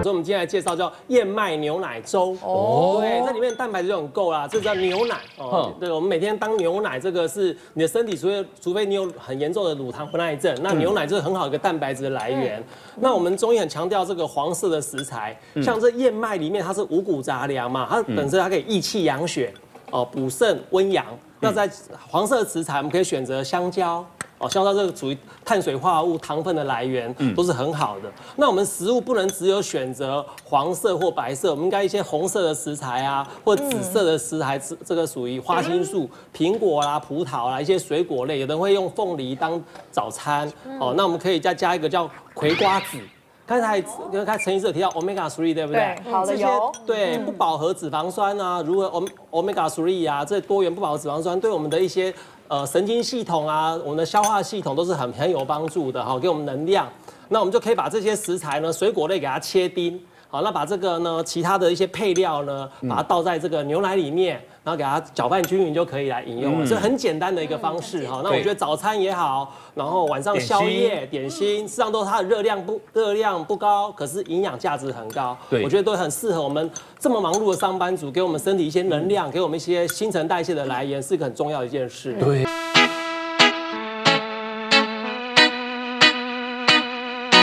所以我们今天来介绍叫燕麦牛奶粥。哦，对，这里面蛋白质就很够啦，这叫牛奶哦。对，我们每天当牛奶，这个是你的身体除非你有很严重的乳糖不耐症，那牛奶就是很好一个蛋白质的来源。那我们中医很强调这个黄色的食材，像这燕麦里面它是五谷杂粮嘛，它本身它可以益气养血，哦，补肾温阳。那在黄色的食材，我们可以选择香蕉。哦，香蕉这个属于碳水化合物、糖分的来源，都是很好的。那我们食物不能只有选择黄色或白色，我们应该一些红色的食材啊，或紫色的食材，这个属于花青素、苹果啦、葡萄啦，一些水果类。有的人会用凤梨当早餐，哦，那我们可以再加一个叫葵瓜子。刚才陈医师有提到 omega 3， 对不对？ 对，好的油。 对，不饱和脂肪酸啊，如何 omega 3啊，这多元不饱和脂肪酸对我们的一些神经系统啊，我们的消化系统都是很有帮助的哈，给我们能量。那我们就可以把这些食材呢，水果类给它切丁，好，那把这个呢其他的一些配料呢，把它倒在这个牛奶里面，然后给它搅拌均匀就可以来饮用了，所以很简单的一个方式哈。那我觉得早餐也好，然后晚上宵夜、点心，事实上都它的热量不高，可是营养价值很高。我觉得都很适合我们这么忙碌的上班族，给我们身体一些能量，给我们一些新陈代谢的来源，是一个很重要的一件事。 对。